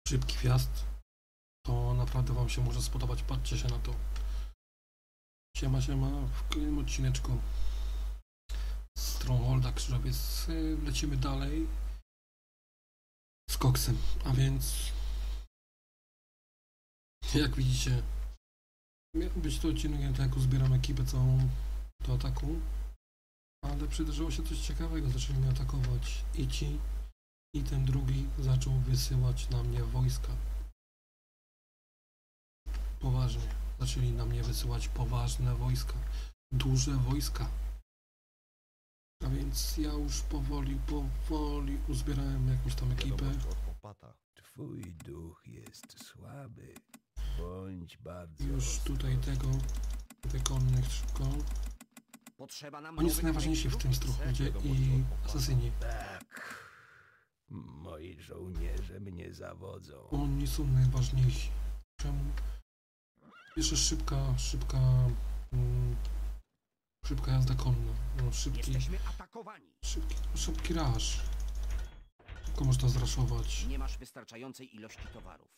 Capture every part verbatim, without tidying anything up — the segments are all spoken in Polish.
szybki wjazd, to naprawdę wam się może spodobać. Patrzcie się na to. Siema, siema, w kolejnym odcineczku Strongholda Krzyżowiec. Lecimy dalej z koksem, a więc jak widzicie, miał być to odcinek, jak uzbieram ekipę całą do ataku, ale przydarzyło się coś ciekawego. Zaczęli mnie atakować i ci, i ten drugi zaczął wysyłać na mnie wojska. Poważnie. Zaczęli na mnie wysyłać poważne wojska. Duże wojska. A więc ja już powoli, powoli uzbierałem jakąś tam ekipę. Twój duch jest słaby. Bądź bardzo Już tutaj tego, tych konnych szybko. Potrzeba nam Oni są nowych najważniejsi w tym Strongholdzie i asasyni. tak. Moi żołnierze mnie zawodzą. Oni są najważniejsi. Czemu? Jeszcze szybka, szybka, mm, szybka jazda konna. No, szybki, Jesteśmy atakowani. szybki, szybki raż. Szybko można zraszować. Nie masz wystarczającej ilości towarów.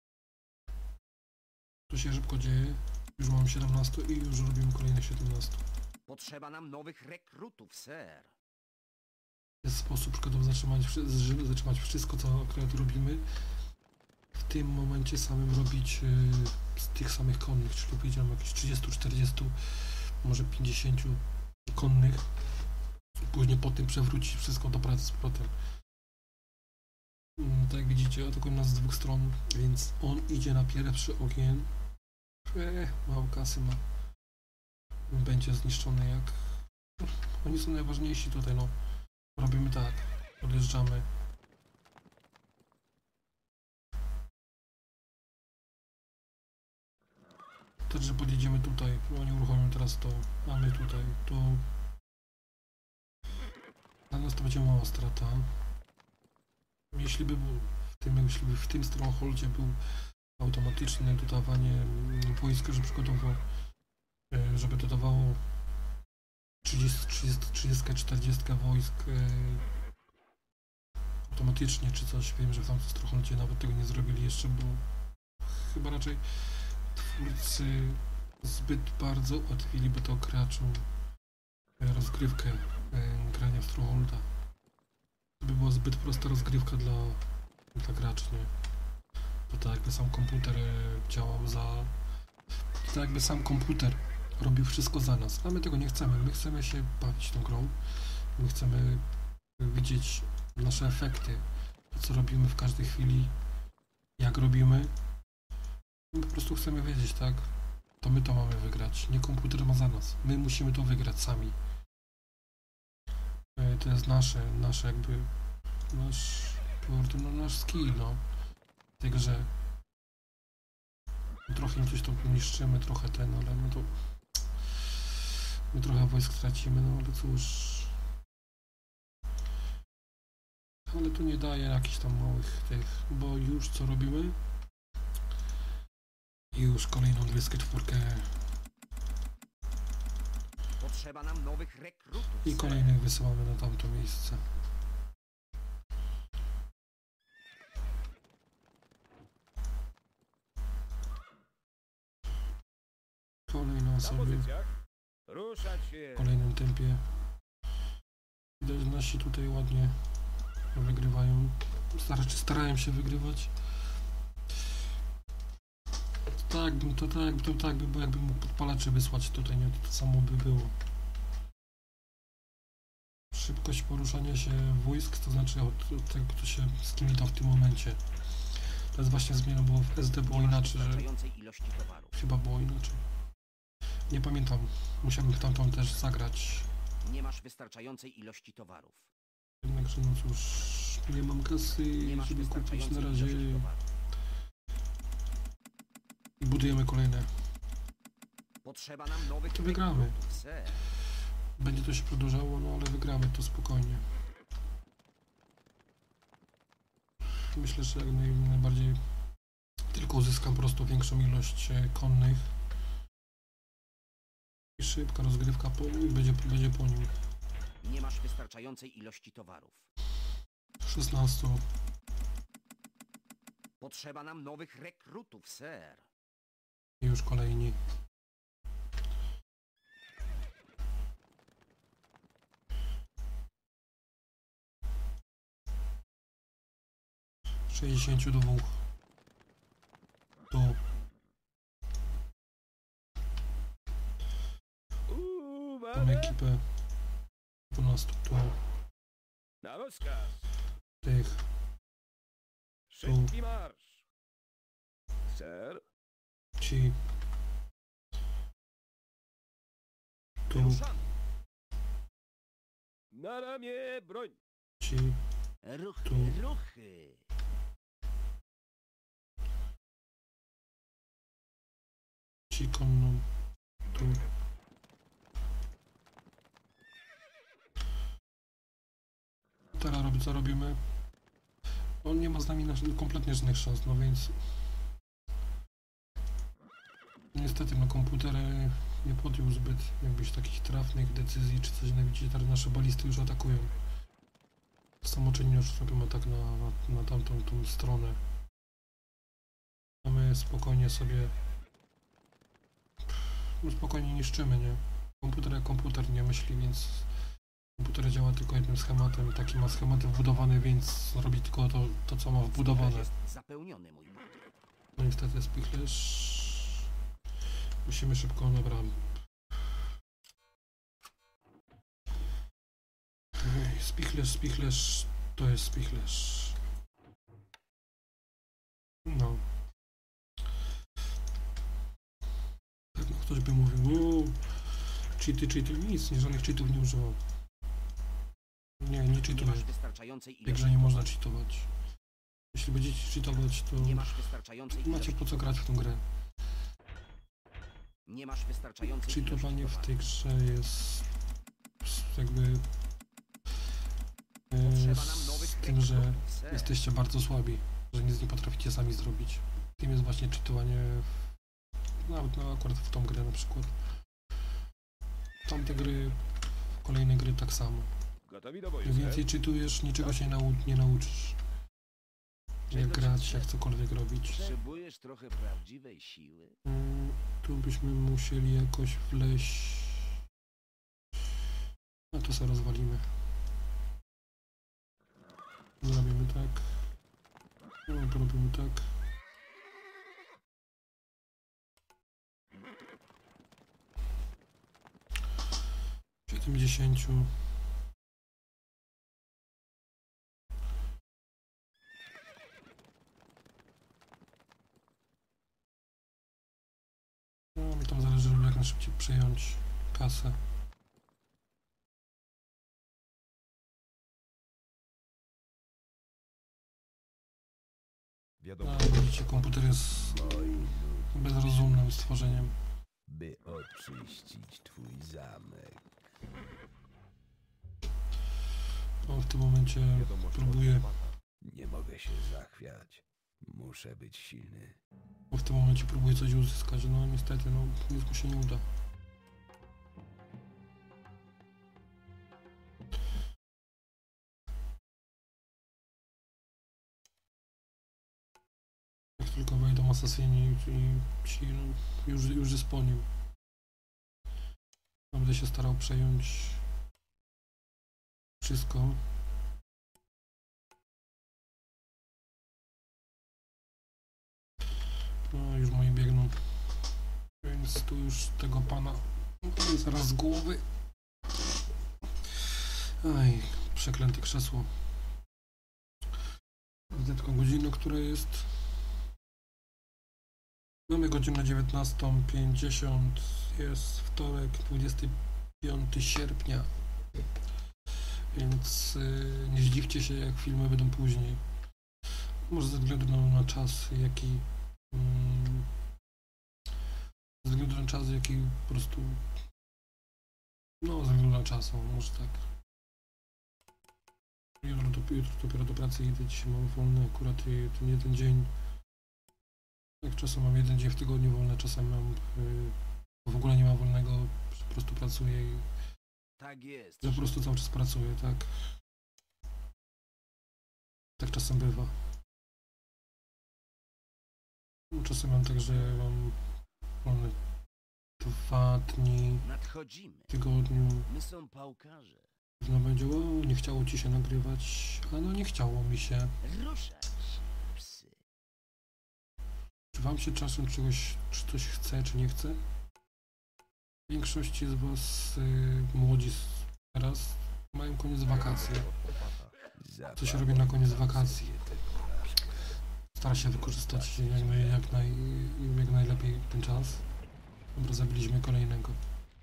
To się szybko dzieje. Już mam siedemnaście i już robimy kolejne siedemnaście. Potrzeba nam nowych rekrutów, ser. Jest sposób przykładowo zatrzymać, żeby zatrzymać wszystko, co akurat robimy. W tym momencie samym robić yy, z tych samych konnych, czyli powiedziałem jakieś trzydzieści czterdzieści, może pięćdziesiąt konnych. Później po tym przewrócić wszystko do pracy z powrotem. Yy, tak jak widzicie, atakują nas z dwóch stron, więc on idzie na pierwszy ogień. Eee, mało kasy ma. Będzie zniszczony jak... Oni są najważniejsi tutaj, no. Robimy tak, podjeżdżamy. Też, że podjedziemy tutaj, oni uruchomią teraz to, a my tutaj, to... Dla nas to będzie mała strata. Jeśli by był w tym, jeśli by w tym Strongholdzie był automatyczne dodawanie wojska, że przykładowo, żeby dodawało trzydzieści, trzydzieści, trzydzieści, czterdzieści wojsk e, automatycznie czy coś. Wiem, że w tamtym Strongholdzie nawet tego nie zrobili jeszcze, bo chyba raczej twórcy zbyt bardzo ułatwiliby to graczom e, rozgrywkę e, grania w Strongholda. To by była zbyt prosta rozgrywka dla, dla graczy, nie? To tak jakby sam komputer e, działał za... To tak jakby sam komputer robił wszystko za nas, a my tego nie chcemy. My chcemy się bawić tą grą. My chcemy widzieć nasze efekty. To, co robimy w każdej chwili, jak robimy. My po prostu chcemy wiedzieć, tak? To my to mamy wygrać. Nie komputer ma za nas. My musimy to wygrać sami. To jest nasze, nasze jakby... Nasz... No, nasz skill, no. W tej grze. Trochę im coś tam niszczymy, trochę ten, ale no to... My trochę wojsk stracimy, no ale cóż. Ale to nie daje jakichś tam małych tych, bo już co robimy? Już kolejną dwudziestkę czwórkę. Potrzeba nam nowych rekrutów, I ser. kolejnych wysyłamy na tamto miejsce. Kolejna sobie. Ruszać się. W kolejnym tempie. Widać, że nasi tutaj ładnie wygrywają. Starają, starają się wygrywać. To tak bym, to tak, to tak by było, jakbym mógł podpalaczy wysłać tutaj, nie? To, to samo by było. Szybkość poruszania się wojsk, to znaczy od, od tego, kto się z kim da w tym momencie. To jest właśnie zmiana, bo w S D było Nie masz inaczej, że wystarczającej ilości towarów. chyba było inaczej. Nie pamiętam. Musiałbym tamtą też zagrać. Nie masz wystarczającej ilości towarów. Jednakże no cóż, nie mam kasy, Nie masz żeby kupić wystarczającej na razie. ilości towarów. I budujemy kolejne. Potrzeba nam nowych To wygramy. rekrutów, ser. Będzie to się przedłużało, no ale wygramy to spokojnie. Myślę, że jak naj, najbardziej tylko uzyskam po prostu większą ilość e, konnych. I szybka rozgrywka po, i będzie, będzie po nim. Nie masz wystarczającej ilości towarów. szesnaście. Potrzeba nam nowych rekrutów, ser. I już kolejni. Sześćdziesięciu dwóch. Tu. Mam Uwaga! ekipę. dwunastu tu. Na rozkaz! Tych. Szybki marsz! Ser, Ci. Tu. Ruszamy. na ramię broń! Ci. Ruchy, Tu. ruchy. Ci konną. Tu. Teraz rob, co robimy? On nie ma z nami na, kompletnie żadnych szans, no więc... Niestety, no komputer nie podjął zbyt jakbyś takich trafnych decyzji czy coś. No widzicie, teraz nasze balisty już atakują. Samoczynnie już robią atak na, na, na tamtą tą stronę. A my spokojnie sobie... No spokojnie niszczymy, nie? Komputer jak komputer nie myśli, więc... Komputer działa tylko jednym schematem, taki ma schemat wbudowany, więc robi tylko to, to co ma wbudowane. Jest zapełniony, mój brat. No niestety spichlerz... Musimy szybko, dobra. Ej, Spichlerz, spichlerz, to jest spichlerz. No. Tak, no ktoś by mówił, o, cheaty, cheaty, nic, nie, żadnych cheatów nie używał. Nie, nie Nie cheatuję. masz wystarczającej W ilości grze nie można towarów. cheatować. Jeśli będziecie cheatować, to Nie masz wystarczającej macie ilości po co grać w tą grę. Nie masz wystarczającej Cheatowanie ilości w towarów. tej grze jest jakby e, Potrzeba nam nowych z tym, że rekrutów, ser. jesteście bardzo słabi, że nic nie potraficie sami zrobić. Tym jest właśnie cheatowanie w, nawet no, akurat w tą grę na przykład. Tamte gry, kolejne gry tak samo. Gotowi do boju, Im ser? więcej cheatujesz, niczego się nau nie nauczysz. Jak Czego ci grać, trzeba? jak cokolwiek robić. Potrzebujesz trochę prawdziwej siły. Mm, Tu byśmy musieli jakoś wleźć. A to sobie rozwalimy. Zrobimy tak. No, to robimy tak. siedemdziesięciu. No, mi tam zależy, żeby jak najszybciej przejąć kasę. Wiadomo, A, widzicie, komputer jest bezrozumnym stworzeniem. by oczyścić twój zamek. On w tym momencie próbuje, Nie mogę się zachwiać. Muszę być silny. on w tym momencie próbuje coś uzyskać, no niestety, no nic mu się nie uda. Jak tylko wejdą asasyni i ci, no, już, już jest po nim. Będę się starał przejąć wszystko. No już moi biegną. Więc tu już tego pana zaraz z głowy. Aj, przeklęte krzesło. Widzę tylko godzinę, która jest. Mamy godzinę dziewiętnastą pięćdziesiąt. Jest wtorek, dwudziestego piątego sierpnia. Więc yy, nie zdziwcie się, jak filmy będą później. Może ze względu na, na czas, jaki mm, ze względu na czas, jaki po prostu no, ze względu na czas, o, może tak. Jutro, do, jutro dopiero do pracy idę, dzisiaj mam wolny akurat i ten jeden dzień. Jak czasem mam jeden dzień w tygodniu wolny, czasem mam yy, w ogóle nie mam wolnego, po prostu pracuję i Tak jest. ja po prostu cały czas pracuję, tak. Tak czasem bywa. Czasem mam tak, że mam wolne dwa dni Nadchodzimy. w tygodniu. My są pałkarze. Znowu będzie, o, nie chciało ci się nagrywać, a no nie chciało mi się. Ruszać, psy. Czy wam się czasem czegoś, czy coś chce, czy nie chce? W większości z was y, młodzi teraz mają koniec wakacji. Co się robi na koniec wakacji? Stara się wykorzystać jak, naj, jak, naj, jak najlepiej ten czas. Dobra, zabiliśmy kolejnego.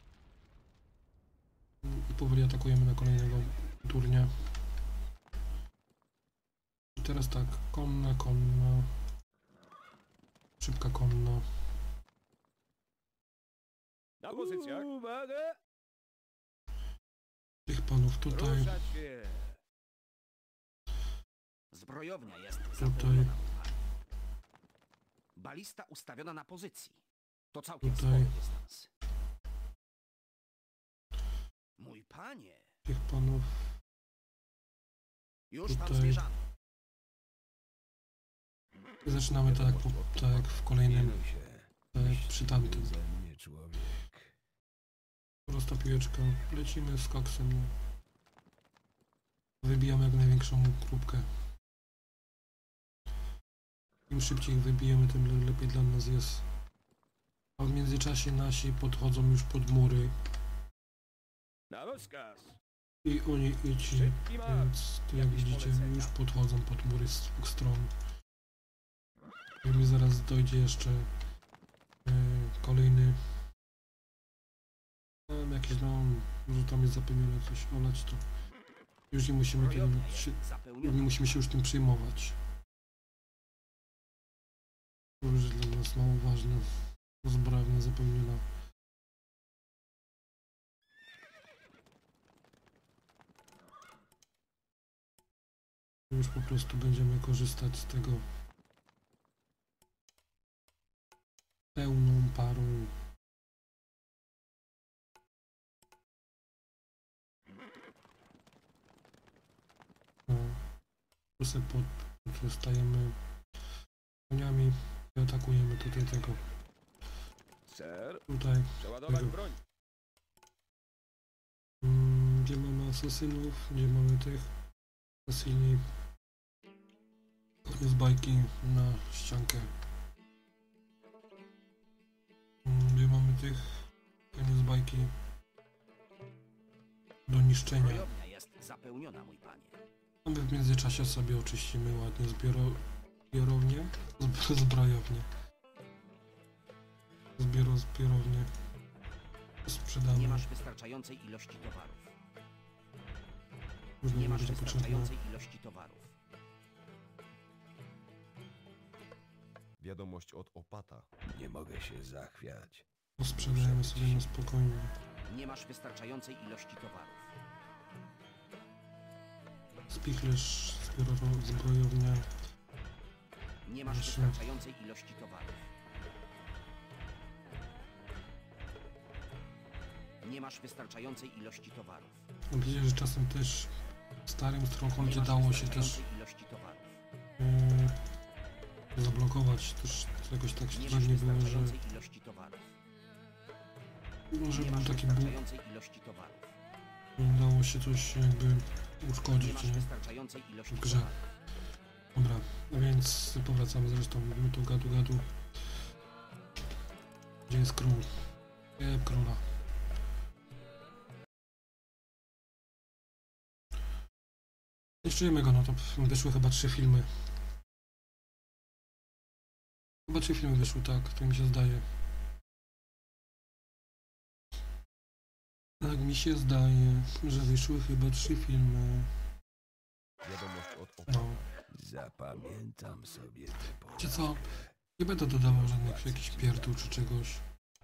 I powoli atakujemy na kolejnego turnia. I teraz tak, konna, konna. Szybka konna. Na pozycjach. Uwaga! Tych panów tutaj, Ruszać się. Zbrojownia jest tutaj, zapełniona. Balista ustawiona na pozycji. To całkiem Tutaj. spory dystans. Mój panie, tych panów. już tam Tutaj. zmierzamy. Zaczynamy tak, po, tak jak w kolejnym, Kieruj się. tak jak przy tamtym. Ze mnie człowiek. Prosta piłeczka. Lecimy z koksem. Wybijamy jak największą grupkę. Im szybciej ich wybijemy, tym le- lepiej dla nas jest. A w międzyczasie nasi podchodzą już pod mury. Na rozkaz. I oni i ci, Szybki marsz. więc tu jak Jakieś widzicie, polecenia? już podchodzą pod mury z dwóch stron. I mi zaraz dojdzie jeszcze e, kolejny. Mam jakieś, no, może tam jest zapełnione coś, olać to. Już nie musimy tym, Zbrojownia się, jest nie zapełniona. musimy się już tym przejmować. To już jest dla nas mało ważne. Zbrojownia zapełniona. Już po prostu będziemy korzystać z tego pełną parą. No, tu sobie pod, tu stajemy koniami i atakujemy tutaj tego, Ser. tutaj, Przeładować Tego. broń. mm, gdzie mamy asasynów, gdzie mamy tych asasyni. Koniec bajki na ściankę. Mm, Gdzie mamy tych, koniec bajki do niszczenia. Zbrojownia jest zapełniona, mój panie. A my w międzyczasie sobie oczyścimy ładnie zbioro, zbiorownię, zb, zbrojownię. Zbioro, zbiorownię. Sprzedamy. Nie masz wystarczającej ilości towarów. Już Nie nam masz będzie potrzebne. wystarczającej ilości towarów. Wiadomość od opata. Nie mogę się zachwiać. Sprzedajemy sobie na spokojnie. Nie masz wystarczającej ilości towarów. Spichlerz, zbiorowo, zbrojownia. Nie masz Proszę. wystarczającej ilości towarów. Nie masz wystarczającej ilości towarów. Widzicie, że czasem też w starym Nie Strongholdzie masz dało się też wystarczającej ilości towarów. yy, zablokować. Też jakoś tak Nie masz średnio było, że, wystarczającej ilości towarów. no, że Nie był masz taki bóg, wystarczającej ilości towarów. dało się coś jakby Nie uszkodzić, masz nie? wystarczającej ilości W grze. towarów. Dobra, a więc powracamy zresztą, my tu gadu gadu. Gdzie jest król? Nie, króla. Niszczymy go, no to wyszły chyba trzy filmy. Chyba trzy filmy wyszły, tak, to mi się zdaje. Tak mi się zdaje, że wyszły chyba trzy filmy. Wiadomość od opata. No. Zapamiętam sobie te Wiecie co? Nie będę dodawał żadnych jakichś pierdół czy czegoś.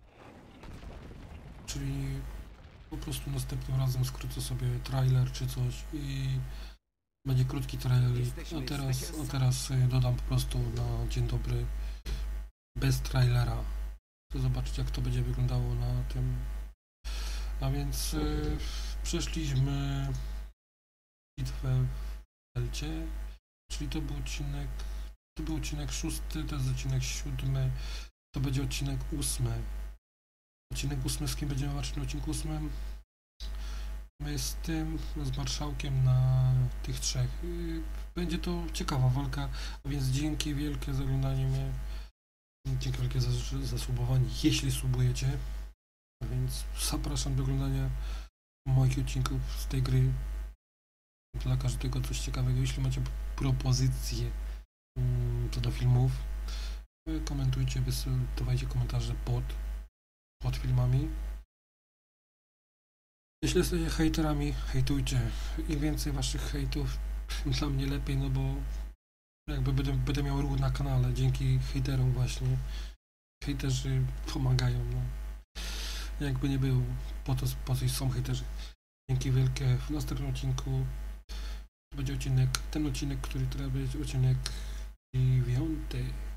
Czyli po prostu następnym razem skrócę sobie trailer czy coś i będzie krótki trailer. A teraz, a teraz y, dodam po prostu na dzień dobry bez trailera. Chcę zobaczyć, jak to będzie wyglądało na tym. A więc y, przeszliśmy bitwę w Elcie, czyli to był odcinek To był odcinek szósty, to jest odcinek siódmy, to będzie odcinek ósmy. Odcinek ósmy, z kim będziemy walczyć na odcinku ósmym? My z tym, z marszałkiem na tych trzech. Będzie to ciekawa walka, a więc dzięki wielkie za oglądanie mnie. Dzięki wielkie za, za subowanie, jeśli subujecie. A więc zapraszam do oglądania moich odcinków z tej gry. Dla każdego coś ciekawego. Jeśli macie propozycje um, co do filmów, komentujcie, wysyłajcie komentarze pod, pod filmami. Jeśli jesteście hejterami, hejtujcie. Im więcej waszych hejtów, dla mnie lepiej, no bo jakby będę, będę miał ruch na kanale dzięki hejterom właśnie. Hejterzy pomagają, no. Jakby nie było, po to, po coś są hejterzy. Dzięki wielkie. W następnym odcinku będzie odcinek, ten odcinek, który teraz będzie odcinek dziewiąty.